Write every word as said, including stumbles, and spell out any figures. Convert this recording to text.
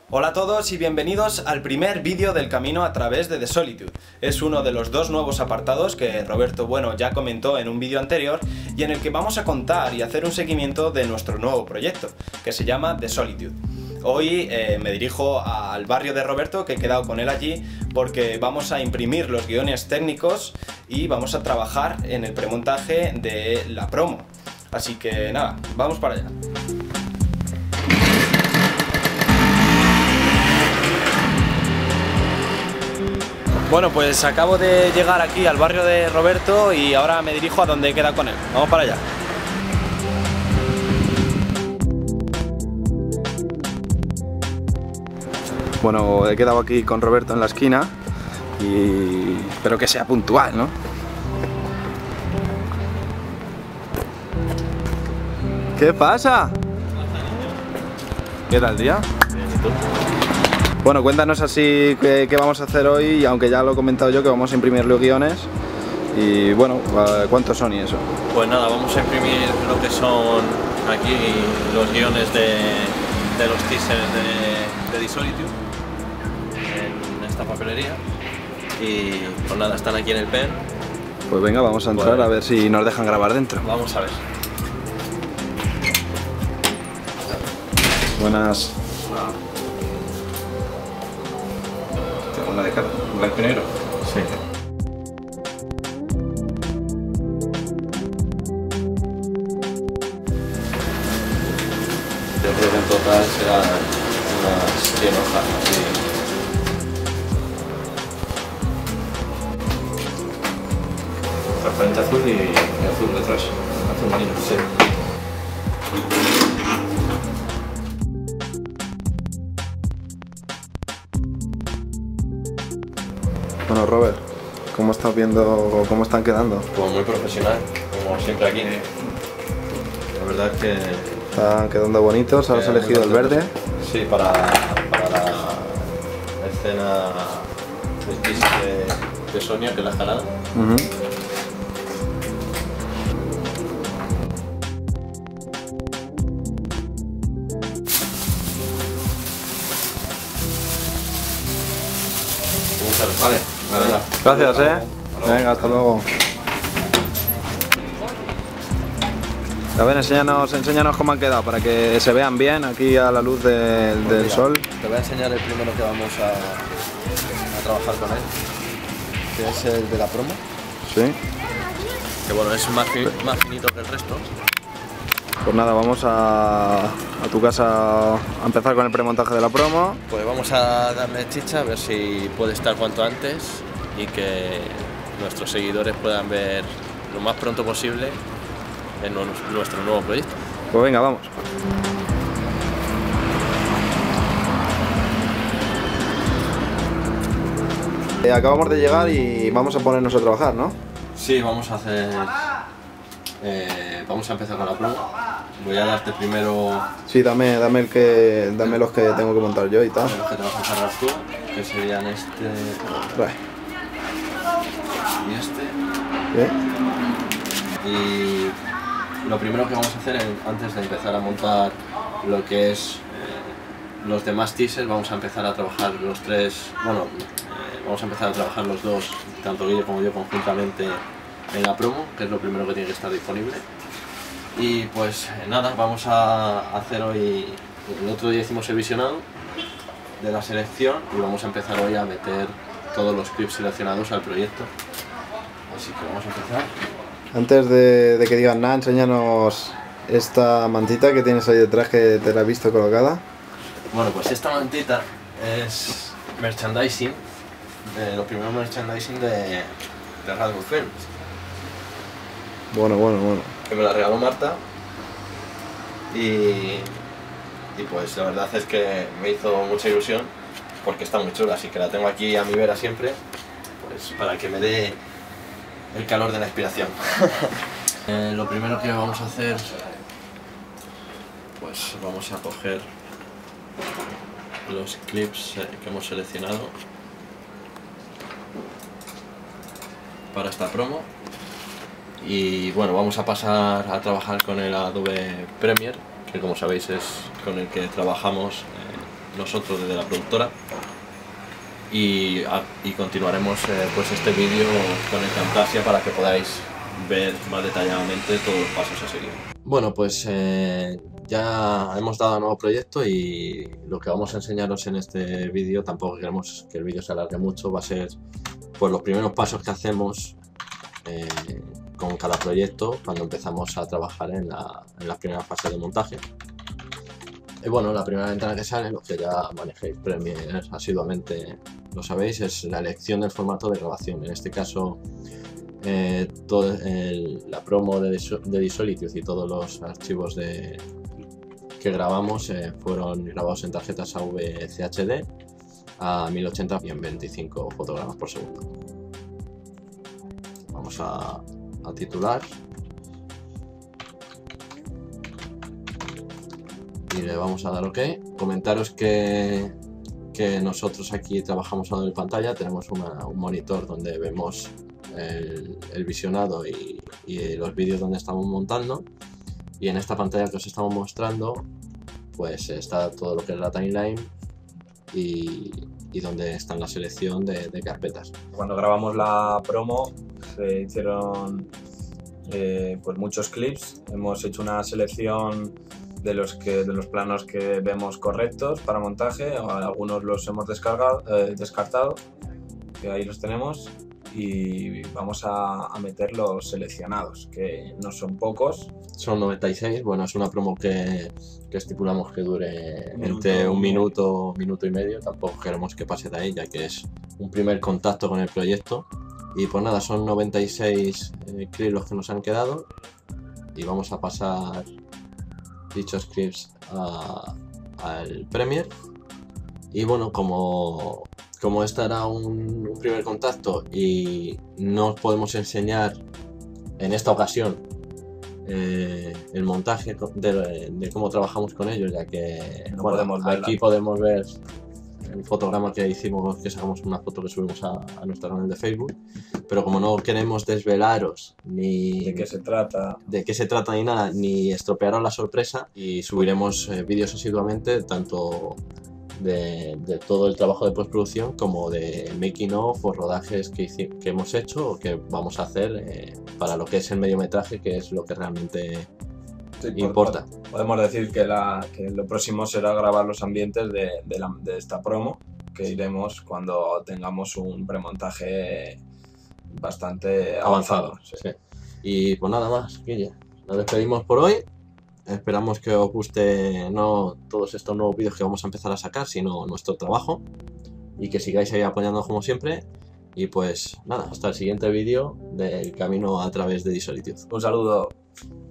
Hola a todos y bienvenidos al primer vídeo del camino a través de The Solitude. Es uno de los dos nuevos apartados que Roberto Bueno ya comentó en un vídeo anterior y en el que vamos a contar y hacer un seguimiento de nuestro nuevo proyecto, que se llama The Solitude. Hoy eh, me dirijo al barrio de Roberto, que he quedado con él allí, porque vamos a imprimir los guiones técnicos y vamos a trabajar en el premontaje de la promo. Así que nada, vamos para allá. Bueno, pues acabo de llegar aquí al barrio de Roberto y ahora me dirijo a donde he quedado con él. Vamos para allá. Bueno, he quedado aquí con Roberto en la esquina y espero que sea puntual, ¿no? ¿Qué pasa? ¿Qué tal día? Bien, ¿y tú? Bueno, cuéntanos así qué, qué vamos a hacer hoy, y aunque ya lo he comentado yo, que vamos a imprimir los guiones. Y bueno, ¿cuántos son y eso? Pues nada, vamos a imprimir lo que son aquí los guiones de, de los teasers de, de The Solitude en esta papelería. Y pues nada, están aquí en el pen. Pues venga, vamos a entrar Bueno, a ver si nos dejan grabar dentro. Vamos a ver. Buenas. ¿Una de cara? ¿Blanco y negro? Sí. Yo creo que en total serán unas cien hojas, así. Transparente azul y, y azul detrás. Azul marino, sí. Bueno, Robert, ¿cómo estás viendo, cómo están quedando? Pues muy profesional, como siempre aquí. La verdad es que... Están quedando bonitos, has que elegido el verde. Sí, para, para la escena del kiss de, de Sonia, que es la escalada. Uh-huh. Vale, venga. Gracias, eh. Venga, hasta luego. A ver, enséñanos, enséñanos cómo han quedado, para que se vean bien aquí a la luz de, Pues del mira, sol. Te voy a enseñar el primero que vamos a, a trabajar con él, que es el de la promo. Sí. Que bueno, es más, fi más finito que el resto. Pues nada, vamos a, a tu casa a empezar con el premontaje de la promo. Pues vamos a darle chicha, a ver si puede estar cuanto antes y que nuestros seguidores puedan ver lo más pronto posible en nuestro nuevo proyecto. Pues venga, vamos. Eh, acabamos de llegar y vamos a ponernos a trabajar, ¿no? Sí, vamos a hacer... Eh, vamos a empezar con la promo. Voy a darte primero Sí, dame, dame, el que, dame los que tengo que montar yo y tal. los que te vas a encargar tú, que serían este Vale. y este. ¿Sí? Y lo primero que vamos a hacer en- antes de empezar a montar lo que es eh, los demás teasers, vamos a empezar a trabajar los tres, bueno, eh, vamos a empezar a trabajar los dos, tanto Guille como yo, conjuntamente en la promo, que es lo primero que tiene que estar disponible. Y pues eh, nada, vamos a hacer hoy, el otro día hicimos el visionado de la selección y vamos a empezar hoy a meter todos los clips seleccionados al proyecto. Así que vamos a empezar. Antes de, de que digan nada, enséñanos esta mantita que tienes ahí detrás, que te la he visto colocada. Bueno, pues esta mantita es merchandising, de los primeros merchandising de, de Radwood Films, Bueno, bueno, bueno. que me la regaló Marta y, y pues la verdad es que me hizo mucha ilusión porque está muy chula, así que la tengo aquí a mi vera siempre, pues para que me dé el calor de la inspiración. eh, lo primero que vamos a hacer, pues vamos a coger los clips eh, que hemos seleccionado para esta promo. Y bueno, vamos a pasar a trabajar con el Adobe Premiere, que como sabéis es con el que trabajamos eh, nosotros desde la productora. Y, a, y continuaremos eh, pues este vídeo con el Camtasia para que podáis ver más detalladamente todos los pasos a seguir. Bueno, pues eh, ya hemos dado a nuevo proyecto y lo que vamos a enseñaros en este vídeo, tampoco queremos que el vídeo se alargue mucho, va a ser pues los primeros pasos que hacemos eh, con cada proyecto cuando empezamos a trabajar en la, en la primera fase de montaje. Y bueno, la primera ventana que sale, los que ya manejéis Premiere asiduamente lo sabéis, es la elección del formato de grabación. En este caso, eh, todo el, la promo de, de Disolitude y todos los archivos de, que grabamos eh, fueron grabados en tarjetas A V C H D a mil ochenta y en veinticinco fotogramas por segundo. Vamos a, a titular. Y le vamos a dar OK. Comentaros que, que nosotros aquí trabajamos a lado de pantalla, tenemos una, un monitor donde vemos el, el visionado y, y los vídeos donde estamos montando, y en esta pantalla que os estamos mostrando pues está todo lo que es la timeline y, y donde está la selección de, de carpetas. Cuando grabamos la promo se hicieron eh, pues muchos clips, hemos hecho una selección de los, que, de los planos que vemos correctos para montaje, algunos los hemos descargado, eh, descartado, que ahí los tenemos, y vamos a, a meter los seleccionados, que no son pocos. Son noventa y seis, bueno, es una promo que, que estipulamos que dure un entre minuto, un minuto, minuto y medio, tampoco queremos que pase de ahí, ya que es un primer contacto con el proyecto. Y pues nada, son noventa y seis eh, clips los que nos han quedado, y vamos a pasar dichos scripts al Premiere. Y bueno, como, como este era un, un primer contacto y no os podemos enseñar en esta ocasión eh, el montaje de, de cómo trabajamos con ellos, ya que no bueno, podemos verla. Aquí podemos ver el fotograma que hicimos, que sacamos una foto que subimos a, a nuestro canal de Facebook, pero como no queremos desvelaros ni de qué se trata, de qué se trata ni nada, ni estropearos la sorpresa, y subiremos eh, vídeos asiduamente, tanto de, de todo el trabajo de postproducción como de making of o rodajes que, que hemos hecho o que vamos a hacer eh, para lo que es el mediometraje, que es lo que realmente sí, importa. Podemos decir que, la, que lo próximo será grabar los ambientes de, de, la, de esta promo, que iremos cuando tengamos un premontaje bastante avanzado. avanzado sí. Sí. Y pues nada más, Guille, nos despedimos por hoy. Esperamos que os guste no todos estos nuevos vídeos que vamos a empezar a sacar, sino nuestro trabajo, y que sigáis ahí apoyándonos como siempre. Y pues nada, hasta el siguiente vídeo del camino a través de Disolitude. Un saludo.